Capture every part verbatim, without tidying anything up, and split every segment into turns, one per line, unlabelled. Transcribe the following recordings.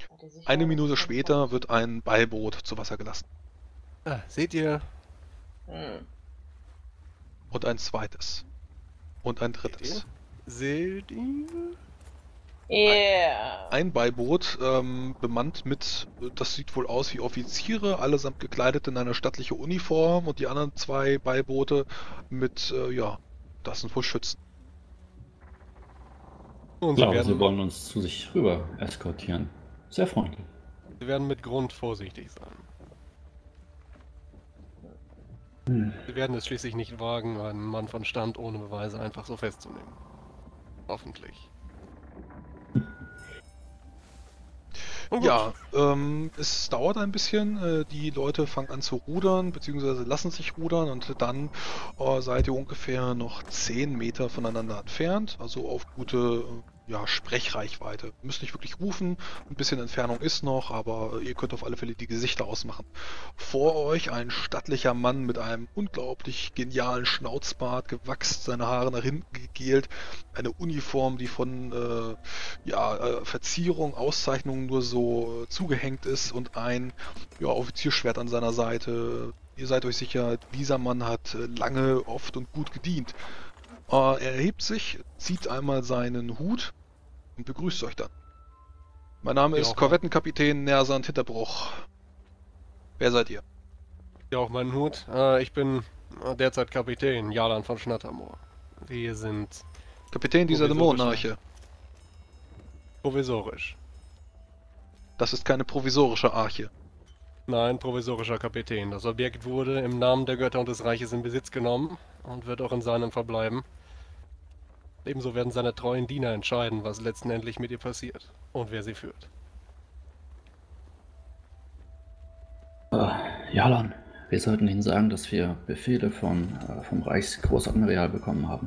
Seid ihr
Eine
sicher, dass
Minute
es dann
später
kommt?
wird ein Beiboot zu Wasser gelassen.
Ah, seht ihr?
Hm.
Und ein zweites. Und ein
Seht ihr?
drittes.
Seht ihr?
Ein,
Yeah.
ein Beiboot, ähm, bemannt mit, das sieht wohl aus wie Offiziere, allesamt gekleidet in eine stattliche Uniform, und die anderen zwei Beiboote mit, äh, ja, das sind wohl Schützen.
Und
Ich
sie
glaube, sie
werden,
wollen uns zu sich rüber eskortieren. Sehr freundlich.
sie werden mit Grund vorsichtig sein.
Hm.
Sie werden es schließlich nicht wagen, einen Mann von Stand ohne Beweise einfach so festzunehmen. Hoffentlich. Und gut.
Ja, ähm, es dauert ein bisschen. Äh, die Leute fangen an zu rudern, beziehungsweise lassen sich rudern, und dann äh, seid ihr ungefähr noch zehn Meter voneinander entfernt, also auf gute, äh, ja, Sprechreichweite. Ihr müsst nicht wirklich rufen, ein bisschen Entfernung ist noch, aber ihr könnt auf alle Fälle die Gesichter ausmachen. Vor euch ein stattlicher Mann mit einem unglaublich genialen Schnauzbart, gewachst, seine Haare nach hinten gegelt, eine Uniform, die von äh, ja, äh, Verzierung, Auszeichnungen nur so äh, zugehängt ist, und ein, ja, Offizierschwert an seiner Seite. Ihr seid euch sicher, dieser Mann hat äh, lange, oft und gut gedient. Äh, er erhebt sich, zieht einmal seinen Hut und begrüßt euch dann. Mein Name
Ja,
ist
auch mal.
Korvettenkapitän Nersand Hinterbruch. Wer seid ihr?
Ja, auf meinen Hut. Äh, ich bin äh, derzeit Kapitän Jalan von Schnattermoor. Wir sind
Kapitän dieser
provisorische,
Dämonenarche.
provisorisch.
Das ist keine provisorische Arche.
Nein, provisorischer Kapitän. Das Objekt wurde im Namen der Götter und des Reiches in Besitz genommen und wird auch in seinem verbleiben. Ebenso werden seine treuen Diener entscheiden, was letztendlich mit ihr passiert und wer sie führt.
Äh, Jalan, wir sollten Ihnen sagen, dass wir Befehle von, äh, vom Reichsgroßadmiral bekommen haben.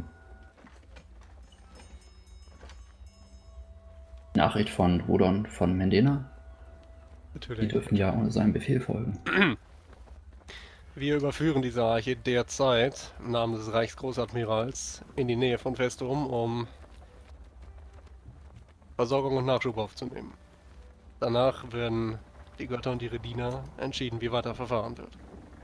Nachricht von Rudon von Mendena. Die
Natürlich.
dürfen ja ohne seinen Befehl folgen.
Wir überführen diese Arche derzeit im Namen des Reichsgroßadmirals in die Nähe von Festum, um Versorgung und Nachschub aufzunehmen. Danach werden die Götter und ihre Diener entschieden, wie weiter verfahren wird.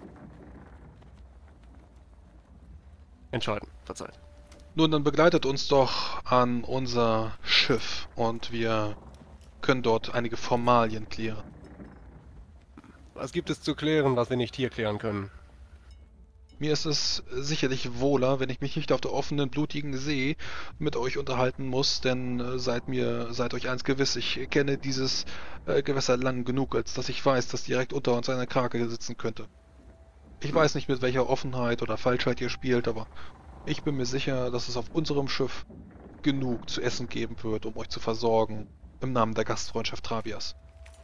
Entscheiden, verzeiht.
Nun, dann begleitet uns doch an unser Schiff, und wir können dort einige Formalien klären.
Was gibt es zu klären, was wir nicht hier klären können?
Mir ist es sicherlich wohler, wenn ich mich nicht auf der offenen, blutigen See mit euch unterhalten muss, denn äh, seid mir, seid euch eins gewiss, ich kenne dieses äh, Gewässer lang genug, als dass ich weiß, dass direkt unter uns eine Krake sitzen könnte. Ich weiß nicht, mit welcher Offenheit oder Falschheit ihr spielt, aber ich bin mir sicher, dass es auf unserem Schiff genug zu essen geben wird, um euch zu versorgen, im Namen der Gastfreundschaft Travias.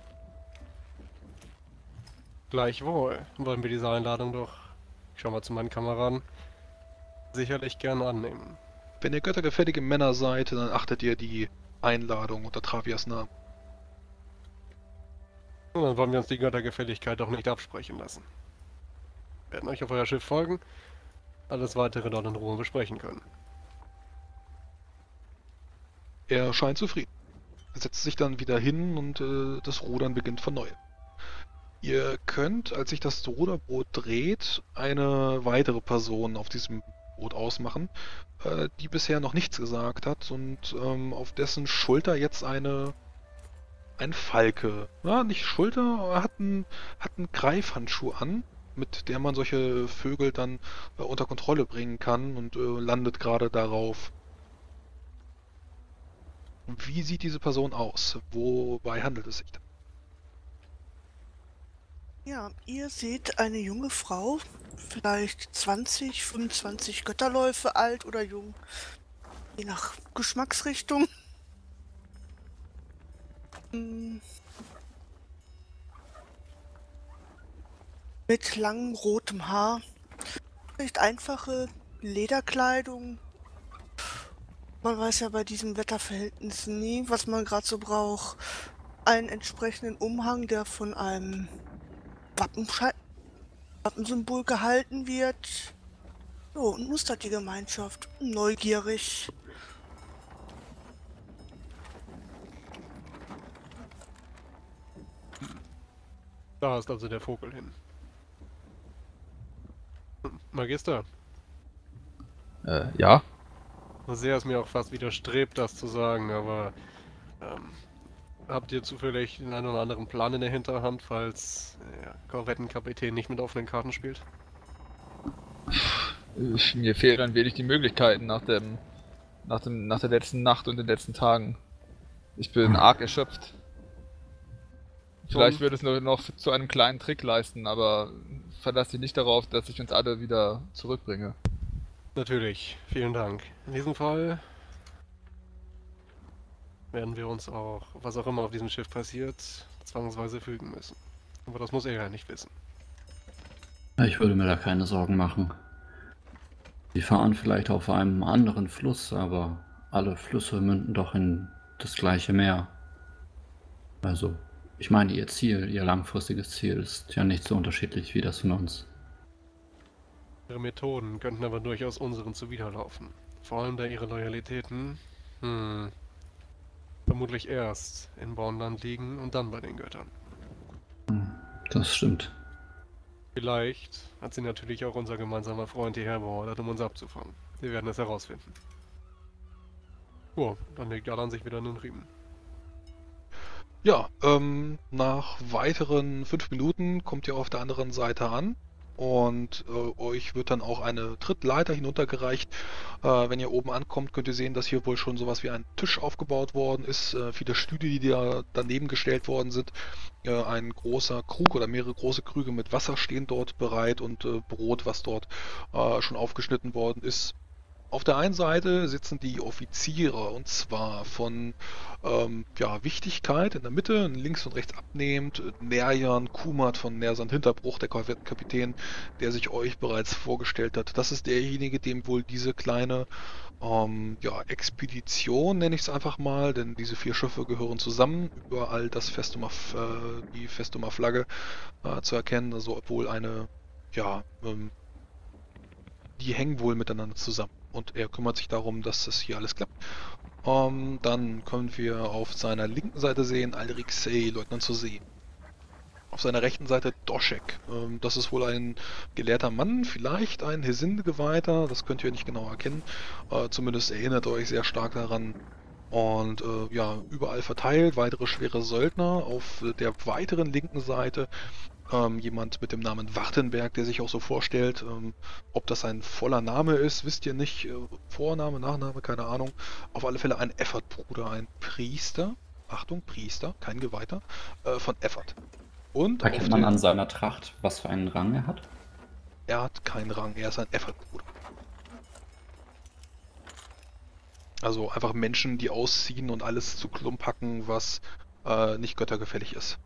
Gleichwohl wollen wir diese Einladung doch, ich schau mal zu meinen Kameraden, sicherlich gern annehmen.
Wenn ihr göttergefällige Männer seid, dann achtet ihr die Einladung unter Travias Namen.
Und dann wollen wir uns die Göttergefälligkeit doch nicht absprechen lassen. Wir werden euch auf euer Schiff folgen, alles weitere dort in Ruhe besprechen können.
Er scheint zufrieden. Er setzt sich dann wieder hin, und äh, das Rudern beginnt von neuem. Ihr könnt, als sich das Ruderboot dreht, eine weitere Person auf diesem Boot ausmachen, äh, die bisher noch nichts gesagt hat, und ähm, auf dessen Schulter jetzt eine ein Falke. Ja, nicht Schulter, er hat einen, hat einen Greifhandschuh an, mit der man solche Vögel dann äh, unter Kontrolle bringen kann, und äh, landet gerade darauf. Wie sieht diese Person aus? Wobei handelt es sich denn?
Ja, ihr seht eine junge Frau, vielleicht zwanzig, fünfundzwanzig Götterläufe alt oder jung, je nach Geschmacksrichtung. Hm. Mit langem rotem Haar, recht einfache Lederkleidung. Man weiß ja bei diesen Wetterverhältnissen nie, was man gerade so braucht. Einen entsprechenden Umhang, der von einem Wappenschei Wappensymbol gehalten wird. So, und mustert die Gemeinschaft.
Da ist also der Vogel hin. Hm, Magister,
Äh, ja?
so sehr es mir auch fast widerstrebt, das zu sagen, aber ähm, habt ihr zufällig den einen oder anderen Plan in der Hinterhand, falls der Korvettenkapitän nicht mit offenen Karten spielt?
Äh, Mir fehlen ein wenig die Möglichkeiten nach dem, nach dem, nach der letzten Nacht und den letzten Tagen. Ich bin arg erschöpft. Vielleicht
Und-
würde es nur noch zu einem kleinen Trick leisten, aber verlass dich nicht darauf, dass ich uns alle wieder zurückbringe.
Natürlich, vielen Dank. In diesem Fall werden wir uns auch, was auch immer auf diesem Schiff passiert, zwangsweise fügen müssen. Aber das muss er ja nicht wissen.
Ich würde mir da keine Sorgen machen. Sie fahren vielleicht auf einem anderen Fluss, aber alle Flüsse münden doch in das gleiche Meer. Also, ich meine, ihr Ziel, ihr langfristiges Ziel ist ja nicht so unterschiedlich wie das von uns.
Ihre Methoden könnten aber durchaus unseren zuwiderlaufen. Vor allem da ihre Loyalitäten, hm, vermutlich erst in Bornland liegen und dann bei den Göttern.
Das stimmt.
Vielleicht hat sie natürlich auch unser gemeinsamer Freund hierher beordert, um uns abzufangen. Wir werden es herausfinden. Oh, dann legt Jalan sich wieder in den Riemen.
Ja, ähm, nach weiteren fünf Minuten kommt ihr auf der anderen Seite an und äh, euch wird dann auch eine Trittleiter hinuntergereicht. Äh, wenn ihr oben ankommt, könnt ihr sehen, dass hier wohl schon sowas wie ein Tisch aufgebaut worden ist. Äh, viele Stühle, die da daneben gestellt worden sind. Äh, ein großer Krug oder mehrere große Krüge mit Wasser stehen dort bereit und äh, Brot, was dort äh, schon aufgeschnitten worden ist. Auf der einen Seite sitzen die Offiziere und zwar von ähm, ja, Wichtigkeit in der Mitte, links und rechts abnehmend, Nerjan Kumat von Nersan Hinterbruch, der Korvettenkapitän, der sich euch bereits vorgestellt hat. Das ist derjenige, dem wohl diese kleine ähm, ja, Expedition, nenne ich es einfach mal, denn diese vier Schiffe gehören zusammen, überall das Festum auf, äh, die Festum Flagge äh, zu erkennen, also obwohl eine, ja, ähm, die hängen wohl miteinander zusammen. Und er kümmert sich darum, dass das hier alles klappt. Ähm, dann können wir auf seiner linken Seite sehen Alrixei, Leutnant zur See. Auf seiner rechten Seite Doschek. Ähm, das ist wohl ein gelehrter Mann, vielleicht ein Hesinde-Geweihter, das könnt ihr nicht genau erkennen. Äh, zumindest erinnert euch sehr stark daran. Und äh, ja, überall verteilt, weitere schwere Söldner. Auf der weiteren linken Seite ähm, jemand mit dem Namen Wartenberg, der sich auch so vorstellt. Ähm, ob das ein voller Name ist, wisst ihr nicht. Äh, Vorname, Nachname, keine Ahnung. Auf alle Fälle ein Effert-Bruder, ein Priester. Achtung, Priester, kein Geweihter. Äh, von Effert. Und
Erkennt
auf
man
der,
an seiner Tracht, was für einen Rang er hat?
er hat keinen Rang, er ist ein Effert-Bruder. Also einfach Menschen, die ausziehen und alles zu Klump hacken, was äh, nicht göttergefällig ist.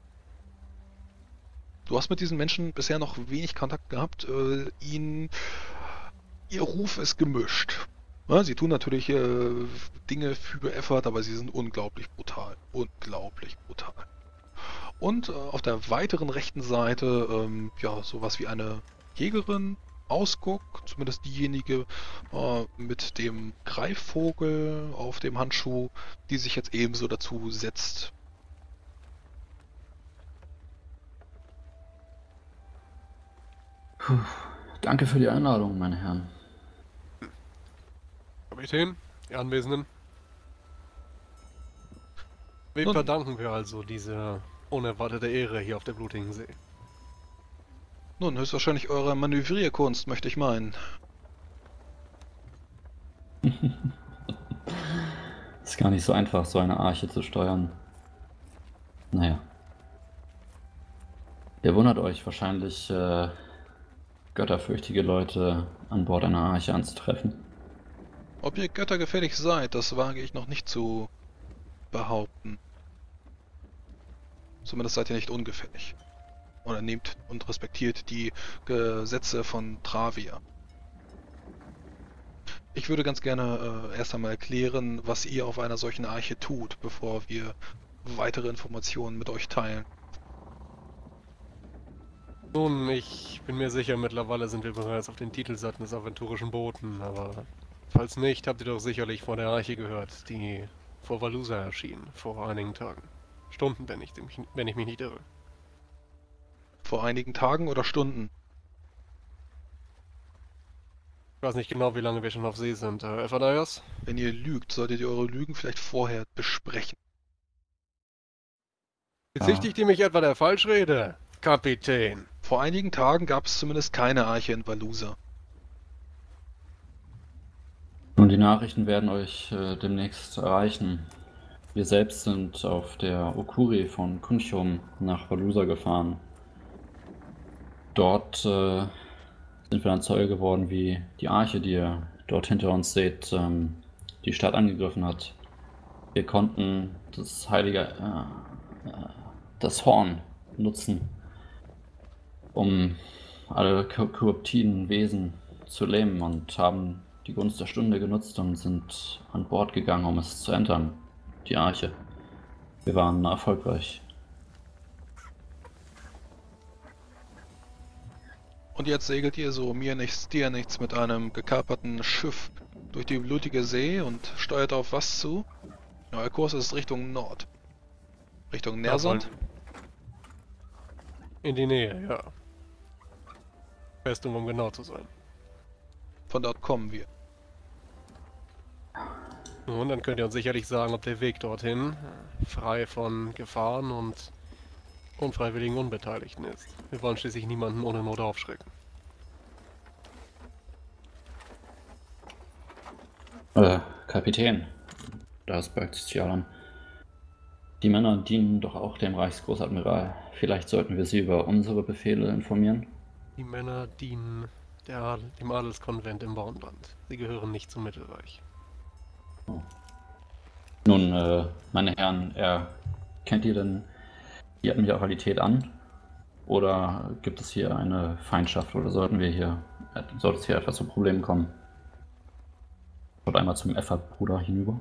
Du hast mit diesen Menschen bisher noch wenig Kontakt gehabt. Äh, ihnen, ihr Ruf ist gemischt. Ja, sie tun natürlich äh, Dinge für Effort, aber sie sind unglaublich brutal. Unglaublich brutal. Und äh, auf der weiteren rechten Seite, ähm, ja, sowas wie eine Jägerin, Ausguck, zumindest diejenige äh, mit dem Greifvogel auf dem Handschuh, die sich jetzt ebenso dazu setzt.
Puh, danke für die Einladung, meine Herren.
Kapitän, die Anwesenden. Wem
Nun-
verdanken wir also diese unerwartete Ehre hier auf der blutigen See?
Nun, höchstwahrscheinlich eure Manövrierkunst, möchte ich meinen.
Ist gar nicht so einfach, so eine Arche zu steuern. Naja. Ihr wundert euch wahrscheinlich, äh, götterfürchtige Leute an Bord einer Arche anzutreffen.
Ob ihr göttergefällig seid, das wage ich noch nicht zu behaupten. Zumindest seid ihr nicht ungefällig. Oder nehmt und respektiert die Gesetze von Travia. Ich würde ganz gerne äh, erst einmal erklären, was ihr auf einer solchen Arche tut, bevor wir weitere Informationen mit euch teilen.
Nun, ich bin mir sicher, mittlerweile sind wir bereits auf den Titelseiten des aventurischen Booten, aber falls nicht, habt ihr doch sicherlich von der Arche gehört, die vor Valusa erschien, vor einigen Tagen. Stunden, wenn ich, wenn ich mich nicht irre.
Vor einigen Tagen oder Stunden?
Ich weiß nicht genau, wie lange wir schon auf See sind. Herr Ephanias?
Wenn ihr lügt, solltet ihr eure Lügen vielleicht vorher besprechen.
Bezichtigt ihr mich etwa der Falschrede, Kapitän?
Vor einigen Tagen gab es zumindest keine Arche in Valusa.
Nun, die Nachrichten werden euch äh, demnächst erreichen. Wir selbst sind auf der Okuri von Kunchum nach Valusa gefahren. Dort äh, sind wir dann Zeuge geworden, wie die Arche, die ihr dort hinter uns seht, ähm, die Stadt angegriffen hat. Wir konnten das heilige, äh, äh, das Horn nutzen, um alle korruptiven Wesen zu lähmen, und haben die Gunst der Stunde genutzt und sind an Bord gegangen, um es zu entern, die Arche. Wir waren erfolgreich.
Und jetzt segelt ihr so mir nichts, dir nichts mit einem gekaperten Schiff durch die blutige See und steuert auf was zu? Euer Kurs ist Richtung Nord. Richtung Nersand?
In die Nähe, ja. Festung, um genau zu sein.
Von dort kommen wir.
Nun, dann könnt ihr uns sicherlich sagen, ob der Weg dorthin frei von Gefahren und unfreiwilligen Unbeteiligten ist. Wir wollen schließlich niemanden ohne Not aufschrecken.
Äh, Kapitän, das beugt sich an. Die Männer dienen doch auch dem Reichsgroßadmiral. Vielleicht sollten wir sie über unsere Befehle informieren.
Die Männer dienen der Adel, dem Adelskonvent im Bornland. Sie gehören nicht zum Mittelreich.
Oh. Nun, äh, meine Herren, erkennt ihr denn die Admiralität an? Oder gibt es hier eine Feindschaft, oder sollten wir hier, sollte es hier etwas zu Problemen kommen? Schaut einmal zum Effert-Bruder hinüber.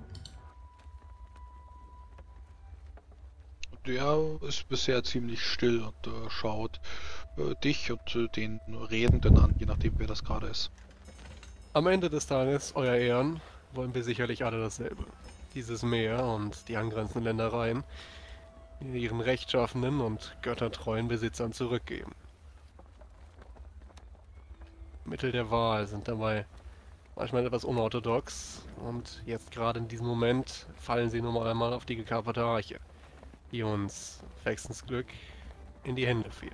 Der ist bisher ziemlich still und äh, schaut äh, dich und äh, den Redenden an, je nachdem wer das gerade ist.
Am Ende des Tages, Euer Ehren, wollen wir sicherlich alle dasselbe. Dieses Meer und die angrenzenden Ländereien ihren rechtschaffenen und göttertreuen Besitzern zurückgeben. Mittel der Wahl sind dabei manchmal etwas unorthodox, und jetzt gerade in diesem Moment fallen sie nun einmal auf die gekaperte Arche, die uns wechselns Glück in die Hände fiel.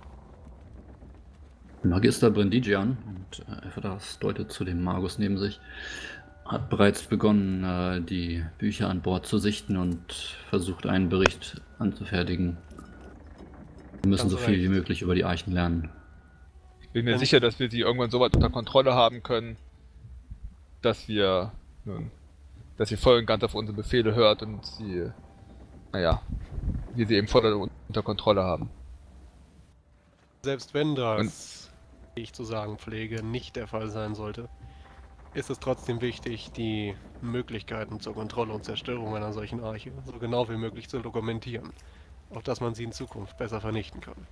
Magister Brindigian, und äh, Ephratas deutet zu dem Magus neben sich, hat bereits begonnen, äh, die Bücher an Bord zu sichten und versucht, einen Bericht anzufertigen. Wir müssen
Ganz
so viel
recht.
wie möglich über die Eichen lernen.
Ich bin mir
Wenn-
sicher, dass wir sie irgendwann so weit unter Kontrolle haben können, dass wir, nun, dass ihr voll und ganz auf unsere Befehle hört und sie, naja, wir sie eben voll und unter Kontrolle haben.
Selbst wenn das, wie ich zu sagen pflege, nicht der Fall sein sollte, ist es trotzdem wichtig, die Möglichkeiten zur Kontrolle und Zerstörung einer solchen Arche so genau wie möglich zu dokumentieren, auf dass man sie in Zukunft besser vernichten kann.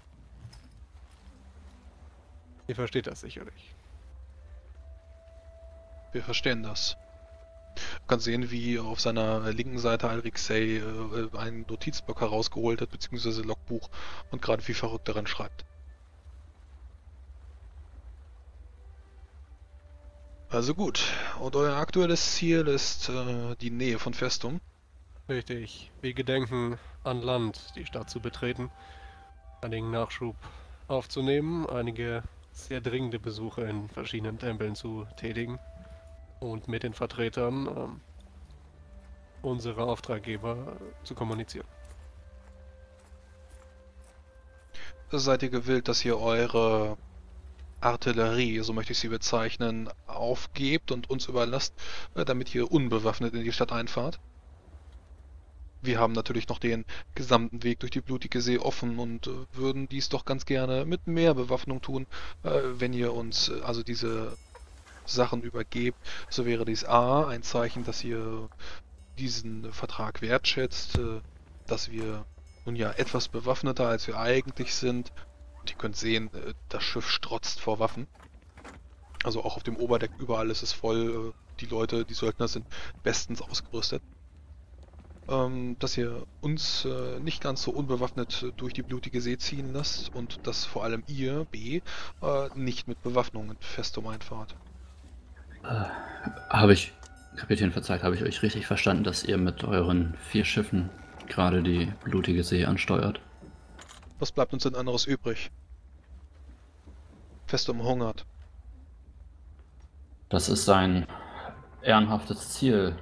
Ihr versteht das sicherlich.
Wir verstehen das. Du kannst sehen, wie auf seiner linken Seite Alrixey äh, einen Notizblock herausgeholt hat, beziehungsweise Logbuch, und gerade wie verrückt daran schreibt. Also gut, und euer aktuelles Ziel ist äh, die Nähe von Festum.
Richtig. Wir gedenken, an Land die Stadt zu betreten, einigen Nachschub aufzunehmen, einige sehr dringende Besuche in verschiedenen Tempeln zu tätigen und mit den Vertretern ähm, unserer Auftraggeber äh, zu kommunizieren.
Seid ihr gewillt, dass ihr eure Artillerie, so möchte ich sie bezeichnen, aufgebt und uns überlasst, äh, damit ihr unbewaffnet in die Stadt einfahrt? Wir haben natürlich noch den gesamten Weg durch die blutige See offen und äh, würden dies doch ganz gerne mit mehr Bewaffnung tun, äh, wenn ihr uns äh, also diese Sachen übergebt. So wäre dies A, ein Zeichen, dass ihr diesen Vertrag wertschätzt, äh, dass wir nun ja etwas bewaffneter als wir eigentlich sind. Und ihr könnt sehen, äh, das Schiff strotzt vor Waffen. Also auch auf dem Oberdeck überall ist es voll. Äh, die Leute, die Söldner sind bestens ausgerüstet. ähm, dass ihr uns äh, nicht ganz so unbewaffnet äh, durch die blutige See ziehen lasst und dass vor allem ihr, B, äh, nicht mit Bewaffnung in Festum einfahrt.
Äh, habe ich, Kapitän, verzeiht, habe ich euch richtig verstanden, dass ihr mit euren vier Schiffen gerade die blutige See ansteuert?
Was bleibt uns denn anderes übrig? Festum hungert.
Das ist ein ehrenhaftes Ziel.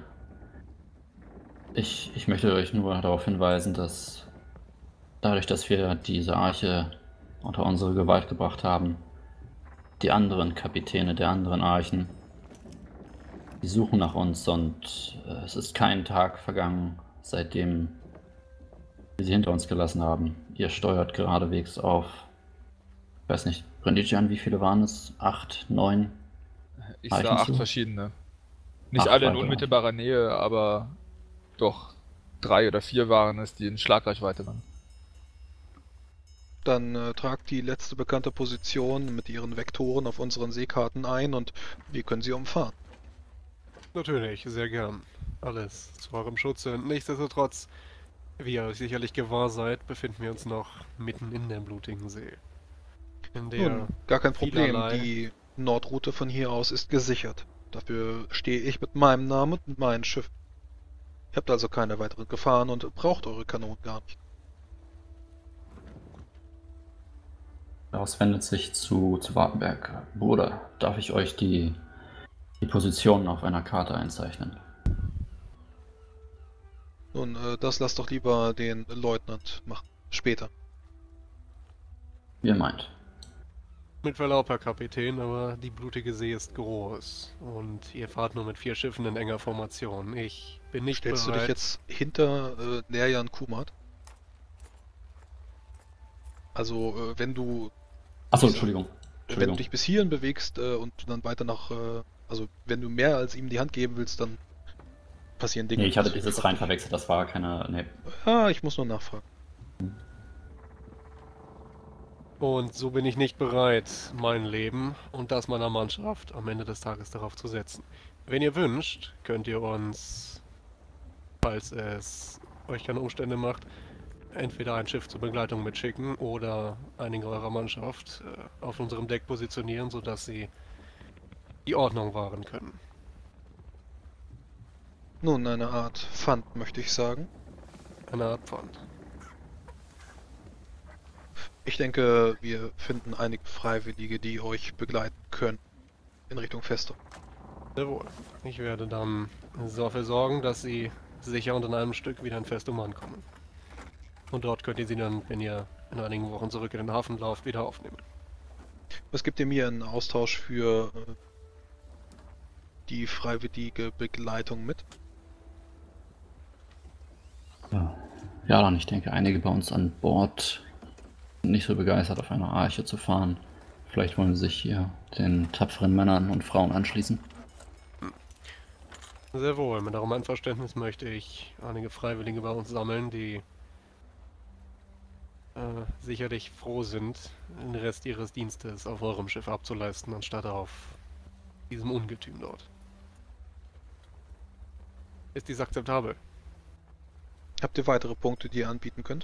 Ich, ich möchte euch nur darauf hinweisen, dass dadurch, dass wir diese Arche unter unsere Gewalt gebracht haben, die anderen Kapitäne der anderen Archen, die suchen nach uns und äh, es ist kein Tag vergangen, seitdem wir sie hinter uns gelassen haben. Ihr steuert geradewegs auf, ich weiß nicht, Brindisian, wie viele waren es? Acht, neun?
Ich sah
Reichen
acht
zu?
verschiedene. Nicht
Acht
alle in
weitere.
unmittelbarer Nähe, aber doch drei oder vier waren es, die in Schlagreichweite waren.
Dann äh, tragt die letzte bekannte Position mit ihren Vektoren auf unseren Seekarten ein und wir können sie umfahren.
Natürlich, sehr gern. Alles zu eurem Schutze. Nichtsdestotrotz, wie ihr euch sicherlich gewahr seid, befinden wir uns noch mitten in der blutigen See. In der
Nun, gar kein Problem.
vielerlei-
Die Nordroute von hier aus ist gesichert. Dafür stehe ich mit meinem Namen und mit meinem Schiff. Ihr habt also keine weiteren Gefahren und braucht eure Kanonen gar nicht.
Daraus wendet sich zu, zu Wartenberg. Bruder, darf ich euch die, die Positionen auf einer Karte einzeichnen?
Nun, äh, das lasst doch lieber den Leutnant machen. Später.
Wie ihr meint.
Mit Verlaub, Herr Kapitän, aber die blutige See ist groß und ihr fahrt nur mit vier Schiffen in enger Formation. Ich bin nicht
Stellst du
bereit.
dich jetzt hinter äh, Nerjan Kumat? Also, äh, wenn du
Achso, Entschuldigung.
wenn du
Entschuldigung.
dich bis hierhin bewegst äh, und dann weiter nach, äh, also wenn du mehr als ihm die Hand geben willst, dann passieren Dinge.
Nee, ich hatte
Deswegen
dieses
frag
rein
ich.
verwechselt, das war keine. Nee.
Ah, ich muss nur nachfragen.
Und so bin ich nicht bereit, mein Leben und das meiner Mannschaft am Ende des Tages darauf zu setzen. Wenn ihr wünscht, könnt ihr uns, falls es euch keine Umstände macht, entweder ein Schiff zur Begleitung mitschicken oder einige eurer Mannschaft äh, auf unserem Deck positionieren, sodass sie die Ordnung wahren können.
Nun, eine Art Pfand, möchte ich sagen.
Eine Art Pfand.
Ich denke, wir finden einige Freiwillige, die euch begleiten können in Richtung Festung.
Sehr wohl. Ich werde dann dafür sorgen, dass sie sicher und in einem Stück wieder in Festum ankommen. Und dort könnt ihr sie dann, wenn ihr in einigen Wochen zurück in den Hafen lauft, wieder aufnehmen.
Was gibt ihr mir in Austausch für äh, die freiwillige Begleitung mit?
Ja. ja, dann ich denke, einige bei uns an Bord sind nicht so begeistert, auf einer Arche zu fahren. Vielleicht wollen sie sich hier den tapferen Männern und Frauen anschließen.
Sehr wohl. Mit eurem Einverständnis möchte ich einige Freiwillige bei uns sammeln, die äh, sicherlich froh sind, den Rest ihres Dienstes auf eurem Schiff abzuleisten, anstatt auf diesem Ungetüm dort. Ist dies akzeptabel?
Habt ihr weitere Punkte, die ihr anbieten könnt?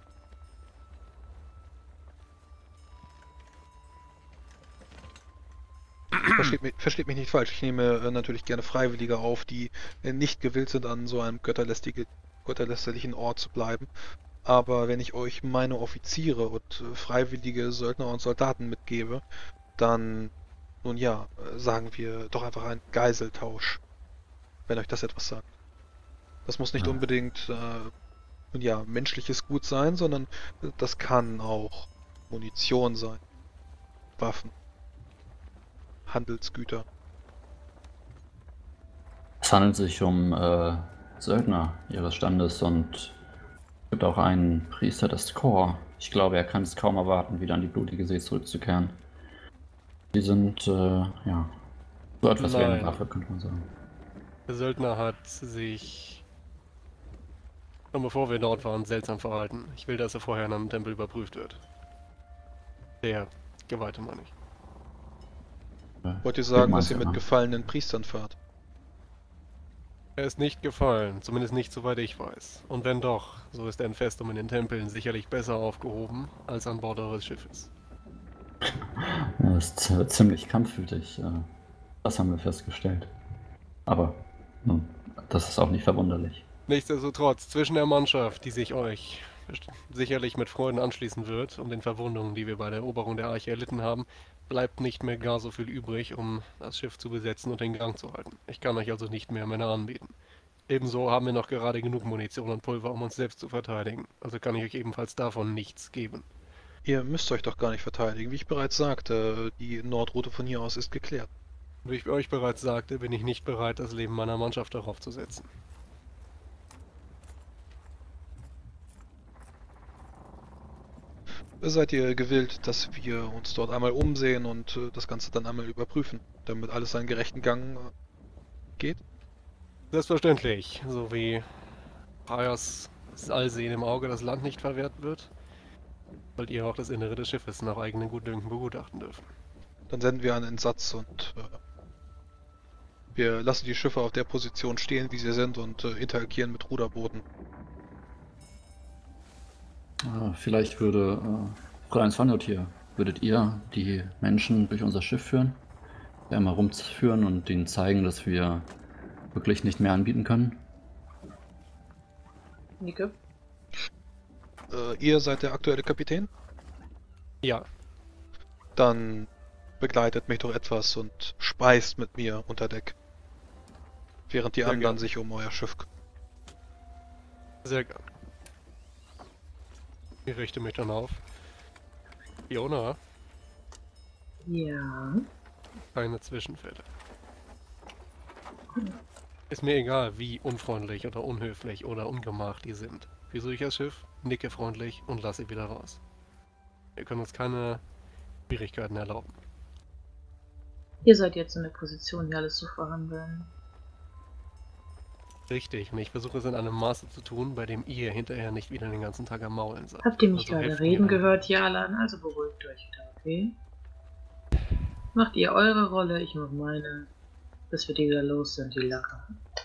Versteht mich, versteht mich nicht falsch, ich nehme äh, natürlich gerne Freiwillige auf, die äh, nicht gewillt sind, an so einem götterlästige, götterlästerlichen Ort zu bleiben. Aber wenn ich euch meine Offiziere und äh, freiwillige Söldner und Soldaten mitgebe, dann, nun ja, äh, sagen wir doch einfach einen Geiseltausch, wenn euch das etwas sagt. Das muss nicht
Ja.
unbedingt, äh, nun ja, menschliches Gut sein, sondern äh, das kann auch Munition sein, Waffen, Handelsgüter.
Es handelt sich um äh, Söldner ihres Standes und es gibt auch einen Priester des Chor. Ich glaube, er kann es kaum erwarten, wieder an die blutige See zurückzukehren. Die sind, äh, ja, so etwas wie eine
Nein.
Waffe, könnte man sagen.
Der Söldner hat sich, schon bevor wir dort waren, seltsam verhalten. Ich will, dass er vorher in einem Tempel überprüft wird. Der Geweihte, meine ich.
Wollt ihr sagen,
meinst
dass ihr
ja,
mit
ne?
gefallenen Priestern fahrt?
Er ist nicht gefallen, zumindest nicht soweit ich weiß. Und wenn doch, so ist ein Festum in den Tempeln sicherlich besser aufgehoben als an Bord eures Schiffes.
Er ist z- ziemlich kampfwütig. äh, Das haben wir festgestellt. Aber nun, das ist auch nicht verwunderlich.
Nichtsdestotrotz, zwischen der Mannschaft, die sich euch sicherlich mit Freuden anschließen wird, und den Verwundungen, die wir bei der Eroberung der Arche erlitten haben, bleibt nicht mehr gar so viel übrig, um das Schiff zu besetzen und in Gang zu halten. Ich kann euch also nicht mehr Männer anbieten. Ebenso haben wir noch gerade genug Munition und Pulver, um uns selbst zu verteidigen. Also kann ich euch ebenfalls davon nichts geben.
Ihr müsst euch doch gar nicht verteidigen. Wie ich bereits sagte, die Nordroute von hier aus ist geklärt.
Wie ich euch bereits sagte, bin ich nicht bereit, das Leben meiner Mannschaft darauf zu setzen.
Seid ihr gewillt, dass wir uns dort einmal umsehen und äh, das Ganze dann einmal überprüfen, damit alles seinen gerechten Gang äh, geht?
Selbstverständlich, so wie Hayas Allsehen im Auge das Land nicht verwehrt wird, wollt ihr auch das Innere des Schiffes nach eigenem Gutdünken begutachten dürfen.
Dann senden wir einen Entsatz und äh, wir lassen die Schiffe auf der Position stehen, wie sie sind und äh, interagieren mit Ruderbooten.
Äh, Vielleicht würde äh, Fräulein Svanjot hier, würdet ihr die Menschen durch unser Schiff führen? Ja, mal rumführen und ihnen zeigen, dass wir wirklich nicht mehr anbieten können?
Nicke?
Äh, ihr seid der aktuelle Kapitän?
Ja,
Dann begleitet mich doch etwas und speist mit mir unter Deck, während die
Sehr
anderen
gern.
sich um euer Schiff kümmern.
sehr gern. Ich richte mich dann auf. Fiona,
Ja.
keine Zwischenfälle. Ist mir egal, wie unfreundlich oder unhöflich oder ungemacht die sind. Besuche ich das Schiff, nicke freundlich und lasse sie wieder raus. Wir können uns keine Schwierigkeiten erlauben.
Ihr seid jetzt in der Position, hier alles zu verhandeln.
Richtig, und ich versuche es in einem Maße zu tun, bei dem ihr hinterher nicht wieder den ganzen Tag am Maulen seid.
Habt ihr mich
Also
gerade
helft mir
reden
dann.
gehört, Jalan? Also beruhigt euch da, okay? Macht ihr eure Rolle, ich mach meine. Bis wir die wieder los sind, die Lacker.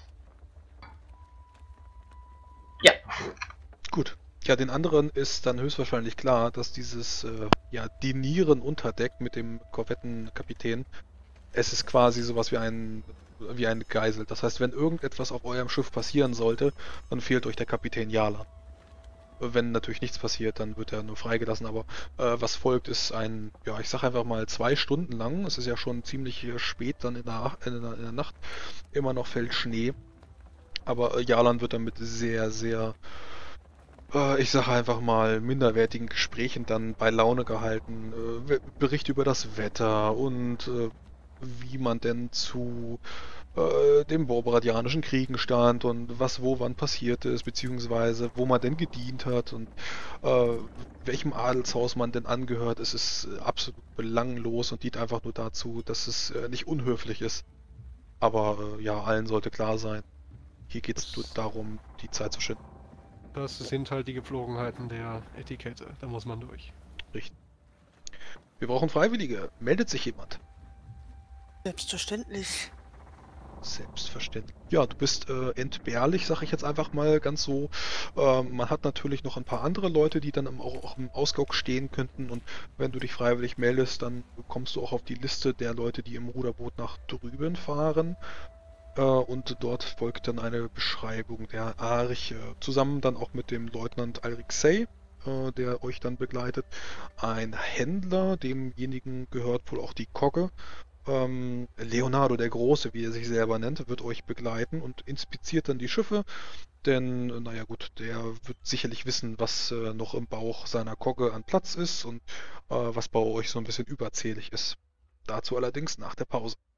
Ja.
Gut. Ja, den anderen ist dann höchstwahrscheinlich klar, dass dieses äh, ja, Dinieren unter Deck mit dem Korvettenkapitän, es ist quasi sowas wie ein wie eine Geisel. Das heißt, wenn irgendetwas auf eurem Schiff passieren sollte, dann fehlt euch der Kapitän Jalan. Wenn natürlich nichts passiert, dann wird er nur freigelassen, aber äh, was folgt ist ein, ja, ich sag einfach mal zwei Stunden lang, es ist ja schon ziemlich äh, spät dann in der, in der, in der Nacht, immer noch fällt Schnee, aber äh, Jalan wird dann mit sehr, sehr, äh, ich sage einfach mal, minderwertigen Gesprächen dann bei Laune gehalten, äh, We- Bericht über das Wetter und äh, wie man denn zu äh, den Borbaradianischen Kriegen stand und was wo wann passiert ist, beziehungsweise wo man denn gedient hat und äh, welchem Adelshaus man denn angehört. Es ist äh, absolut belanglos und dient einfach nur dazu, dass es äh, nicht unhöflich ist. Aber äh, ja, allen sollte klar sein, hier geht es nur darum, die Zeit zu schinden.
Das sind halt die Gepflogenheiten der Etikette. Da muss man durch.
Richtig. Wir brauchen Freiwillige. Meldet sich jemand?
Selbstverständlich.
Selbstverständlich. Ja, du bist äh, entbehrlich, sag ich jetzt einfach mal ganz so. Ähm, man hat natürlich noch ein paar andere Leute, die dann im, auch, auch im Ausgang stehen könnten und wenn du dich freiwillig meldest, dann kommst du auch auf die Liste der Leute, die im Ruderboot nach drüben fahren. Äh, und dort folgt dann eine Beschreibung der Arche, zusammen dann auch mit dem Leutnant Alrixey, äh, der euch dann begleitet. Ein Händler, demjenigen gehört wohl auch die Kogge. Ähm, Leonardo der Große, wie er sich selber nennt, wird euch begleiten und inspiziert dann die Schiffe, denn, äh, naja gut, der wird sicherlich wissen, was äh, noch im Bauch seiner Kogge an Platz ist und äh, was bei euch so ein bisschen überzählig ist. Dazu allerdings nach der Pause.